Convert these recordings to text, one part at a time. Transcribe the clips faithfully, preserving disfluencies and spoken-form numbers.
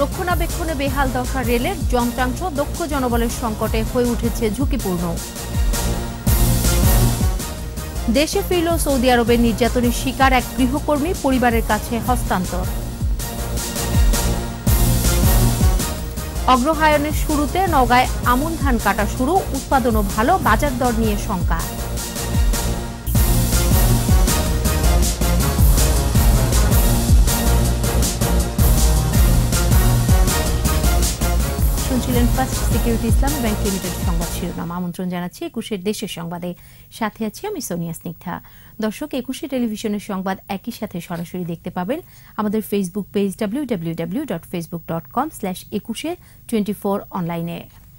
রক্ষণাবেক্ষণে বেহাল দশা রেলের, যন্ত্রাংশ দক্ষ জনবলের সংকটে হয়ে উঠেছে ঝুঁকিপূর্ণ। দেশে ফিরল সৌদি আরবের নির্যাতনের শিকার এক গৃহকর্মী, পরিবারের কাছে হস্তান্তর। অগ্রহায়ণের শুরুতে নওগাঁয় আমন ধান কাটা শুরু, উৎপাদনও ভালো, বাজার দর নিয়ে শঙ্কা। শুনছিলেন first security Islami bank limited সংবাদ শিরোনাম। আমন্ত্রণ জানাচ্ছি একুশের দেশের সংবাদে, সাথে আছি আমি সোনিয়া স্নিগ্ধা। দর্শক, একুশে টেলিভিশনের সংবাদ একই সাথে সরাসরি দেখতে পাবেন আমাদের Facebook page W W W dot Facebook dot com slash Ekushey twenty four অনলাইনে।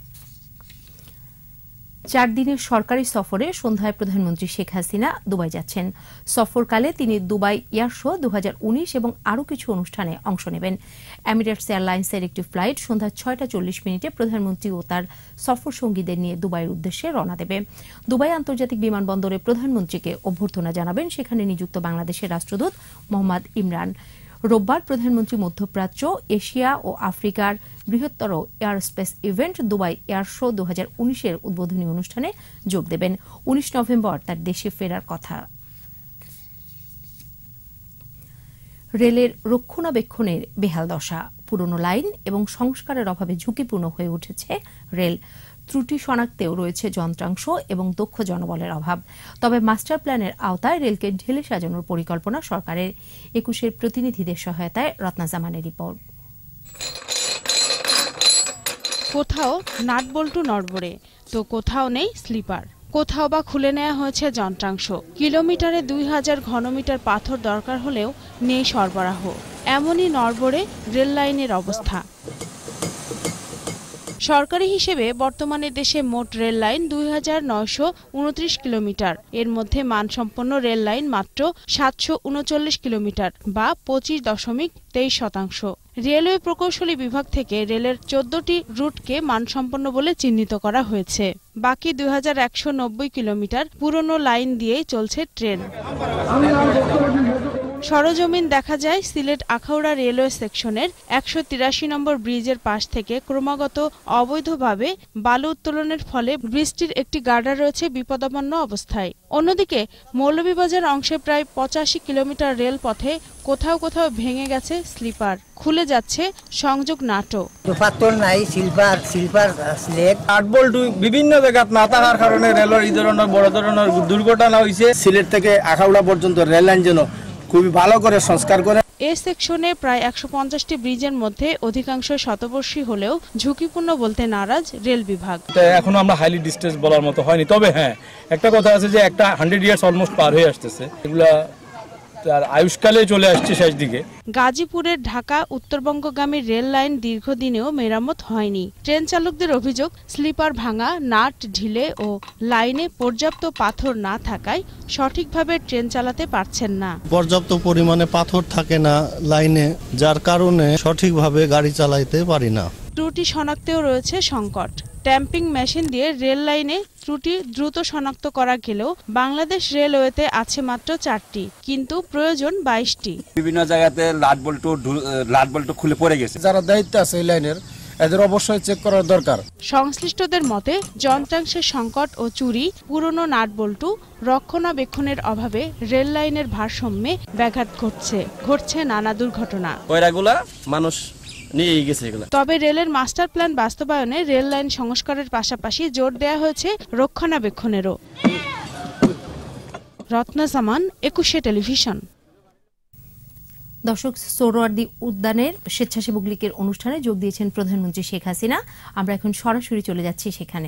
চার দিনের সরকারি সফরে সন্ধ্যায় প্রধানমন্ত্রী শেখ হাসিনা দুবাই যাচ্ছেন। সফরকালে তিনি দুবাই এয়ার শো দু হাজার উনিশ এবং আরও কিছু অনুষ্ঠানে অংশ নেবেন। এমিরেটস এয়ারলাইন্সের একটি ফ্লাইট সন্ধ্যা ছয়টা চল্লিশ মিনিটে প্রধানমন্ত্রী ও তার সফর সঙ্গীদের নিয়ে দুবাইয়ের উদ্দেশ্যে রওনা দেবে। দুবাই আন্তর্জাতিক বিমানবন্দরে প্রধানমন্ত্রীকে অভ্যর্থনা জানাবেন সেখানে নিযুক্ত বাংলাদেশের রাষ্ট্রদূত মোহাম্মদ ইমরান। রোববার প্রধানমন্ত্রী মধ্যপ্রাচ্য, এশিয়া ও আফ্রিকার বৃহত্তর airspace event Dubai air show দু হাজার উনিশের উদ্বোধনী অনুষ্ঠানে যোগ দেবেন। উনিশ নভেম্বর তার দেশে ফেরার কথা। রেলের রক্ষণাবেক্ষণের বেহাল দশা, পুরনো লাইন এবং সংস্কারের অভাবে ঝুঁকিপূর্ণ হয়ে উঠেছে রেল। ত্রুটি শনাক্তেও রয়েছে যন্ত্রাংশ এবং দক্ষ জনবলের অভাব। তবে মাস্টার প্ল্যানের আওতায় রেলকে ঢেলে সাজানোর পরিকল্পনা সরকারের। একুশের প্রতিনিধিদের সহায়তায় রত্না জামানের রিপোর্ট। কোথাও নাটবল্টু নড়বড়ে, তো কোথাও নেই স্লিপার, কোথাও বা খুলে নেওয়া হয়েছে যন্ত্রাংশ। কিলোমিটারে দুই হাজার ঘনমিটার পাথর দরকার হলেও নেই সরবরাহ। এমনই নড়বড়ে রেল লাইনের অবস্থা। সরকারি হিসেবে বর্তমানে দেশে মোট রেল লাইন দুই হাজার নয়শো উনত্রিশ কিলোমিটার। এর মধ্যে মানসম্পন্ন রেল লাইন মাত্র সাতশো উনচল্লিশ কিলোমিটার বা পঁচিশ দশমিক তেইশ শতাংশ। রেলওয়ে প্রকৌশলী বিভাগ থেকে রেলের চোদ্দটি রুটকে মানসম্পন্ন বলে চিহ্নিত করা হয়েছে। বাকি দুই হাজার একশো নব্বই কিলোমিটার পুরনো লাইন দিয়েই চলছে ট্রেন। সরজমিন দেখা যায় সিলেট আখাউড়া রেলওয়ে সেকশনের একশো তিরাশি নম্বর ব্রিজের পাশ থেকে ক্রমাগত অবৈধভাবে বালু উত্তোলনের ফলে ব্রিজটির একটি গার্ডার রয়েছে বিপদাপন্ন অবস্থায়। অন্যদিকে মৌলভীবাজার অংশে প্রায় পঁচাশি কিলোমিটার রেল পথে কোথাও কোথাও ভেঙে গেছে স্লিপার, খুলে যাচ্ছে সংযোগ নাটো। পাথর নাই, সিলভার সিলভার স্লেট আটবল্টু বিভিন্ন জায়গায় না থাকার কারণে রেলের এই ধরনের বড় ধরনের দুর্ঘটনা হয়েছে। সিলেট থেকে আখাউড়া পর্যন্ত রেল লাইন যেন খুবই ভালো করে সংস্কার করে। এ সেকশনে প্রায় একশো পঞ্চাশটি ব্রিজের মধ্যে অধিকাংশ শতবর্ষী হলেও ঝুঁকিপূর্ণ বলতে নারাজ রেল বিভাগ। এখনো আমরা হাইলি ডিস্টেন্স বলার মতো হয়নি, তবে হ্যাঁ একটা কথা আছে যে একটা হান্ড্রেড ইয়ার্স অলমোস্ট পার হয়ে আসতেছে, এগুলা আয়ুষ্কালে চলে আসছে শেষ দিকে। গাজীপুরের ঢাকা উত্তরবঙ্গগামী রেল লাইন দীর্ঘদিনেও মেরামত হয়নি। ট্রেন চালকদের অভিযোগ, স্লিপার ভাঙা, নাট ঢিলে ও লাইনে পর্যাপ্ত পাথর না থাকায় সঠিকভাবে ট্রেন চালাতে পারছেন না। পর্যাপ্ত পরিমাণে পাথর থাকে না লাইনে, যার কারণে সঠিকভাবে গাড়ি চালাইতে পারি না। ত্রুটি শনাক্তেও রয়েছে সংকট। ট্যাম্পিং মেশিন দিয়ে রেল লাইনে ত্রুটি দ্রুত শনাক্ত করা গেলেও বাংলাদেশ রেলওয়েতে আছে মাত্র চারটি, কিন্তু প্রয়োজন বাইশটি। বিভিন্ন জায়গাতে লাট বল্টু লাট বল্টু খুলে পড়ে গেছে। যারা দায়িত্ব আছে এই লাইনের এদের অবশ্যই চেক করার দরকার। সংশ্লিষ্টদের মতে যন্ত্রাংশের সংকট ও চুরি, পুরনো নাটবল্টু, রক্ষণাবেক্ষণের অভাবে রেল লাইনের ভারসাম্যে ব্যাঘাত ঘটছে ঘটছে নানা দুর্ঘটনা। কয়রাগুলা মানুষ নিয়ে গেছে এগুলা। তবে রেলের মাস্টার প্ল্যান বাস্তবায়নে রেল লাইন সংস্কারের পাশাপাশি জোর দেয়া হয়েছে রক্ষণাবেক্ষণেরও। রত্না জামান, একুশে টেলিভিশন। দর্শক, সোহরাওয়ার্দী উদ্যানের স্বেচ্ছাসেবক লীগের অনুষ্ঠানে যোগ দিয়েছেন প্রধানমন্ত্রী শেখ হাসিনা। আমরা এখন সরাসরি চলে যাচ্ছি সেখানে।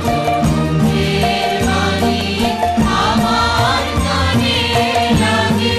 Love you.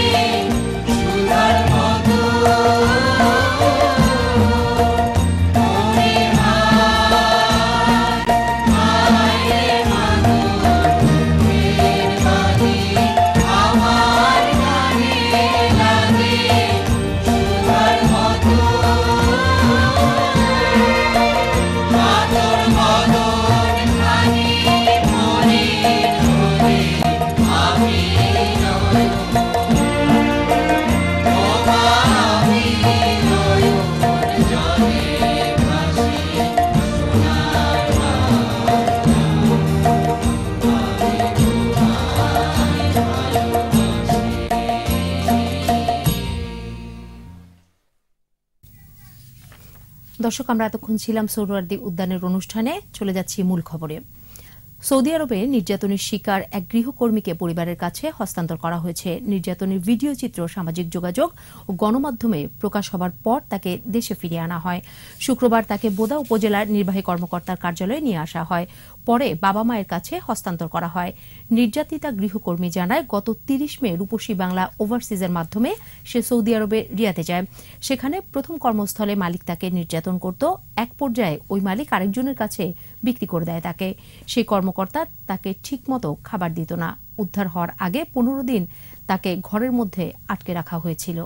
দর্শক, আমরা এতক্ষণ ছিলাম সোহরাওয়ার্দী উদ্যানের অনুষ্ঠানে। চলে যাচ্ছি মূল খবরে। সৌদি আরবে নির্যাতনের শিকার এক গৃহকর্মীকে পরিবারের কাছে হস্তান্তর করা হয়েছে। নির্যাতনের ভিডিও চিত্র সামাজিক যোগাযোগ ও গণমাধ্যমে প্রকাশ হবার পর তাকে দেশে ফিরিয়ে আনা হয়। শুক্রবার তাকে বোদা উপজেলার নির্বাহী কর্মকর্তার কার্যালয়ে নিয়ে আসা হয়, পরে বাবা মায়ের কাছে হস্তান্তর করা হয়। নির্যাতিতা গৃহকর্মী জানায়, গত তিরিশ মে রূপসী বাংলা ওভারসিজের মাধ্যমে সে সৌদি আরবে রিয়াদে যায়। সেখানে প্রথম কর্মস্থলে মালিক তাকে নির্যাতন করত। এক পর্যায়ে ওই মালিক আরেকজনের কাছে বিক্রি করে দেয় তাকে। সেই কর্মকর্তা তাকে ঠিকমতো খাবার দিত না। উদ্ধার হওয়ার আগে পনেরো দিন তাকে ঘরের মধ্যে আটকে রাখা হয়েছিল।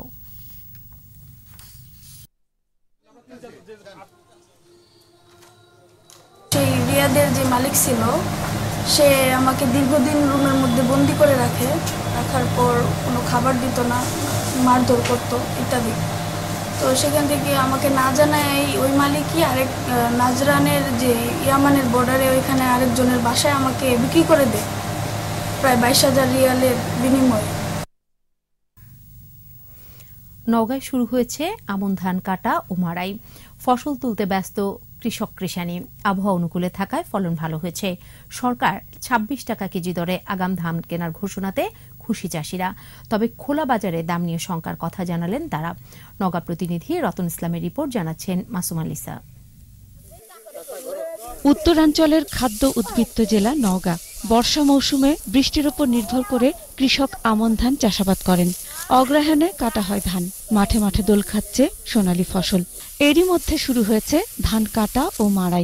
সেই রিয়াদের যে মালিক ছিল, সে আমাকে দীর্ঘদিন রুমের মধ্যে বন্দি করে রাখে। রাখার পর কোনো খাবার দিত না, মারধর করতো ইত্যাদি। তো সেখান থেকে আমাকে না জানায় ওই মালিকই আরেক নাজরানের যে ইয়ামানের বর্ডারে ওইখানে আরেকজনের বাসায় আমাকে বিক্রি করে দেয় প্রায় বাইশ হাজার রিয়ালের বিনিময়ে। নওগাঁয় শুরু হয়েছে আমন ধান কাটা ও মাড়াই। ফসল তুলতে ব্যস্ত কৃষক কৃষানি। আবহাওয়া অনুকূলে থাকায় ফলন ভালো হয়েছে। সরকার ছাব্বিশ টাকা কেজি দরে আগাম ধান কেনার ঘোষণাতে খুশি চাষিরা। তবে খোলা বাজারে দাম নিয়ে শঙ্কার কথা জানালেন তারা। নওগাঁ প্রতিনিধি রতন ইসলামের রিপোর্ট, জানাচ্ছেন মাসুমা লিসা। উত্তরাঞ্চলের খাদ্য উদ্বৃত্ত জেলা নওগাঁ। বর্ষা মৌসুমে বৃষ্টির উপর নির্ভর করে কৃষক আমন ধান চাষাবাদ করেন। অগ্রহায়ণে কাটা হয় ধান। মাঠে মাঠে দোল খাচ্ছে সোনালী ফসল। এরই মধ্যে শুরু হয়েছে ধান কাটা ও মাড়াই।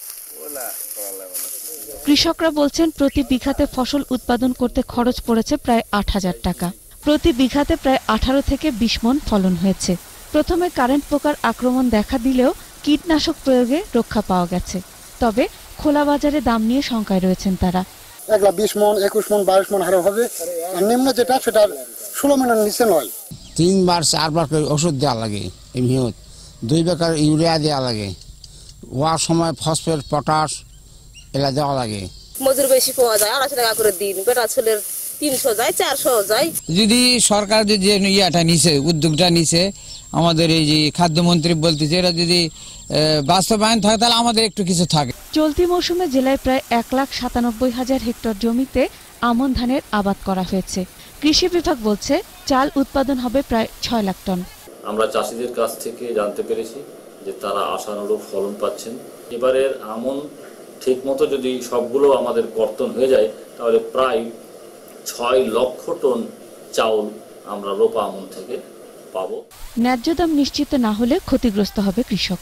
কৃষকরা বলছেন, প্রতি বিঘাতে ফসল উৎপাদন করতে খরচ পড়েছে প্রায় আট হাজার টাকা। প্রতি বিঘাতে প্রায় আঠারো থেকে বিশ মন ফলন হয়েছে। প্রথমে কারেন্ট পোকার আক্রমণ দেখা দিলেও কীটনাশক প্রয়োগে রক্ষা পাওয়া গেছে। তবে খোলা বাজারে দাম নিয়ে শঙ্কায় রয়েছেন তারা। এক লাখ বিশ মন, একুশ মন, বাইশ মন হারে হবে। আর নিম্ন যেটা সেটা ষোলো মনের নিচে নয়। তিনবার চারবার করে ওষুধ দেওয়া লাগে, এমনিও দুই বেকার ইউরিয়া দেওয়া লাগে, ওয়ার সময় ফসফেট, পটাশ এলা দেওয়া লাগে। মজুর বেশি পাওয়া যায়, আড়াইশো টাকা করে দিন। বেটা ছেলের তিনশো যায়, চারশো যায়। যদি সরকার যে ইয়াটা নিছে, উদ্যোগটা নিছে, আমাদের এই যে খাদ্যমন্ত্রী বলতেছে, এটা যদি বাস্তবায়ন থাকে তাহলে আমাদের একটু কিছু থাকে। চলতি মৌসুমে জেলায় প্রায় এক লাখ সাতানব্বই হাজার হেক্টর জমিতে আমন ধানের আবাদ করা হয়েছে। কৃষি বিভাগ বলছে, চাল উৎপাদন হবে প্রায় ছয় লাখ টন। আমরা চাষিদের কাছ থেকে জানতে পেরেছি যে তারা আশানুরূপ ফলন পাচ্ছেন। এবারের আমন ঠিক মতো যদি সবগুলো আমাদের কর্তন হয়ে যায়, তাহলে প্রায় ছয় লক্ষ টন চাউল আমরা রোপা আমন থেকে পাবো। ন্যায্য দাম নিশ্চিত না হলে ক্ষতিগ্রস্ত হবে কৃষক।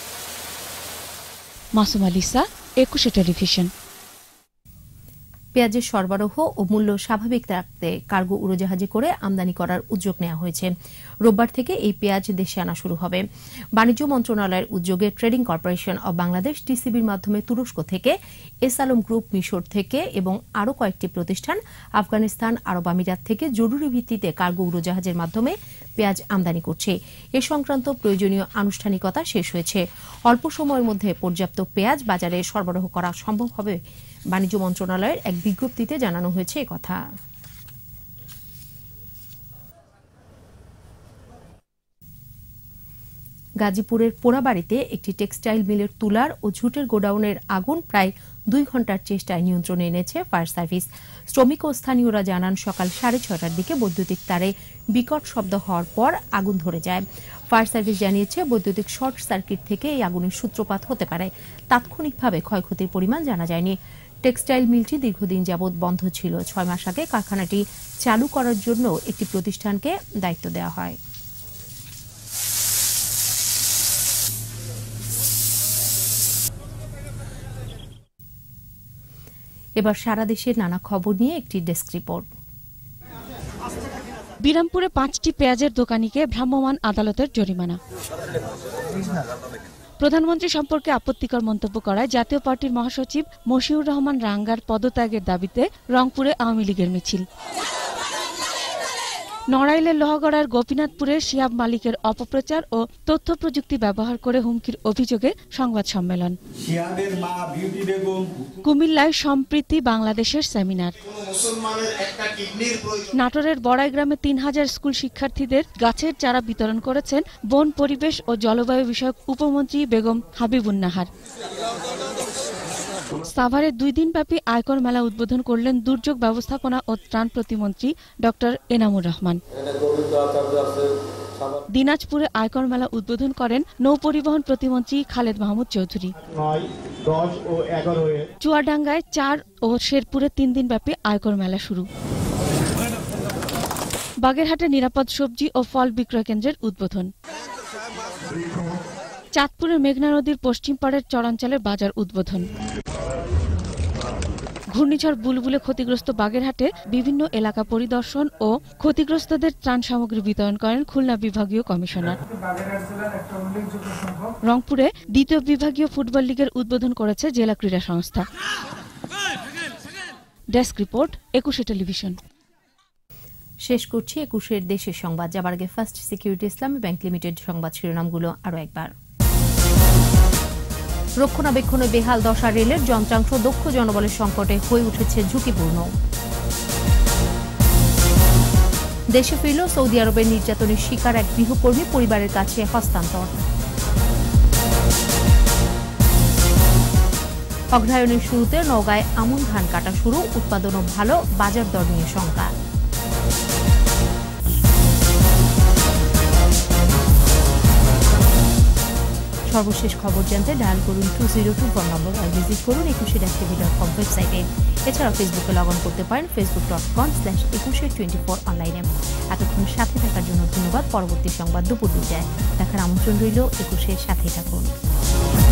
মাসুমা লিসা, একুশে টেলিভিশন। পেঁয়াজের সরবরাহ ও মূল্য স্বাভাবিক রাখতে কার্গো উড়োজাহাজে করে আমদানি করার উদ্যোগ নেওয়া হয়েছে। রোববার থেকে এই পেঁয়াজ দেশে আনা শুরু হবে। বাণিজ্য মন্ত্রণালয়ের উদ্যোগে ট্রেডিং কর্পোরেশন অব বাংলাদেশ টিসিবির মাধ্যমে তুরস্ক থেকে, এস আলম গ্রুপ মিশর থেকে এবং আরও কয়েকটি প্রতিষ্ঠান আফগানিস্তান, আরব আমিরাত থেকে জরুরি ভিত্তিতে কার্গো উড়োজাহাজের মাধ্যমে পেঁয়াজ আমদানি করছে। এ সংক্রান্ত প্রয়োজনীয় আনুষ্ঠানিকতা শেষ হয়েছে। অল্প সময়ের মধ্যে পর্যাপ্ত পেঁয়াজ বাজারে সরবরাহ করা সম্ভব হবে বাণিজ্য মন্ত্রণালয়ের এক বিজ্ঞপ্তিতে জানানো হয়েছে একথা। গাজীপুরের পোড়াবাড়িতে একটি টেক্সটাইল মিলের তুলার ও ঝুটের গোডাউনের আগুন প্রায় দুই ঘন্টার চেষ্টায় নিয়ন্ত্রণে এনেছে ফায়ার সার্ভিস। শ্রমিক ও স্থানীয়রা জানান, সকাল সাড়ে ছটার দিকে বৈদ্যুতিক তারে বিকট শব্দ হওয়ার পর আগুন ধরে যায়। ফায়ার সার্ভিস জানিয়েছে, বৈদ্যুতিক শর্ট সার্কিট থেকে এই আগুনের সূত্রপাত হতে পারে। তাৎক্ষণিকভাবে ক্ষয়ক্ষতির পরিমাণ জানা যায়নি। টেক্সটাইল মিলটি দীর্ঘদিন যাবৎ বন্ধ ছিল। ছয় মাস আগে কারখানাটি চালু করার জন্য একটি প্রতিষ্ঠানকে দায়িত্ব দেওয়া হয়। এবার সারা দেশের নানা খবর নিয়ে একটি ডেস্ক রিপোর্ট। বিরামপুরে পাঁচটি পেঁয়াজের দোকানিকে ভ্রাম্যমাণ আদালতের জরিমানা। প্রধানমন্ত্রী সম্পর্কে আপত্তিকর মন্তব্য করায় জাতীয় পার্টির মহাসচিব মশিউর রহমান রাঙ্গার পদত্যাগের দাবিতে রংপুরে আওয়ামী লীগের মিছিল। নড়াইলের লোহাগড়ার গোপীনাথপুরে শিহাব মালিকের অপপ্রচার ও তথ্য প্রযুক্তি ব্যবহার করে হুমকির অভিযোগে সংবাদ সম্মেলন। কুমিল্লায় সম্প্রীতি বাংলাদেশের সেমিনার। নাটোরের বড়াই গ্রামে তিন হাজার স্কুল শিক্ষার্থীদের গাছের চারা বিতরণ করেছেন বন, পরিবেশ ও জলবায়ু বিষয়ক উপমন্ত্রী বেগম হাবিবুন্নাহার। সাভারে দুই দিনব্যাপী আয়কর মেলা উদ্বোধন করলেন দুর্যোগ ব্যবস্থাপনা ও ত্রাণ প্রতিমন্ত্রী ডক্টর এনামুর রহমান। দিনাজপুরে আয়কর মেলা উদ্বোধন করেন নৌপরিবহন প্রতিমন্ত্রী খালেদ মাহমুদ চৌধুরী। চুয়াডাঙ্গায় চার ও শেরপুরে তিন দিনব্যাপী আয়কর মেলা শুরু। বাগেরহাটে নিরাপদ সবজি ও ফল বিক্রয় কেন্দ্রের উদ্বোধন। চাঁদপুরের মেঘনা নদীর পশ্চিম পাড়ের চরাঞ্চলের বাজার উদ্বোধন। ঘূর্ণিঝড় বুলবুলে ক্ষতিগ্রস্ত বাগেরহাটে বিভিন্ন এলাকা পরিদর্শন ও ক্ষতিগ্রস্তদের ত্রাণ সামগ্রী বিতরণ করেন খুলনা বিভাগীয় কমিশনার। রংপুরে দ্বিতীয় বিভাগীয় ফুটবল লিগের উদ্বোধন করেছে জেলা ক্রীড়া সংস্থা। Desk report, Ekushey television. শেষ করছি একুশের দেশের সংবাদ। যাবার আগে first security Islami bank limited সংবাদ শিরোনামগুলো আরো একবার। রক্ষণাবেক্ষণে বেহাল দশা রেলের যন্ত্রাংশ দক্ষ জনবলের সংকটে হয়ে উঠেছে ঝুঁকিপূর্ণ। দেশে ফিরল সৌদি আরবের নির্যাতনের শিকার এক গৃহকর্মী, পরিবারের কাছে হস্তান্তর। অগ্রহায়ণের শুরুতে নওগাঁয় আমন ধান কাটা শুরু, উৎপাদনও ভালো, বাজার দর নিয়ে শঙ্কা। সর্বশেষ খবর জানতে ডায়াল করুন two zero two phone number আর ভিজিট করুন Ekushey dot TV dot com ওয়েবসাইটে। এছাড়া ফেসবুকে লগ অন করতে পারেন Facebook dot com slash Ekushey twenty four অনলাইনে। এতক্ষণ সাথে থাকার জন্য ধন্যবাদ। পরবর্তী সংবাদ দুপুর দুটায় দেখার আমন্ত্রণ রইল। একুশের সাথে থাকুন।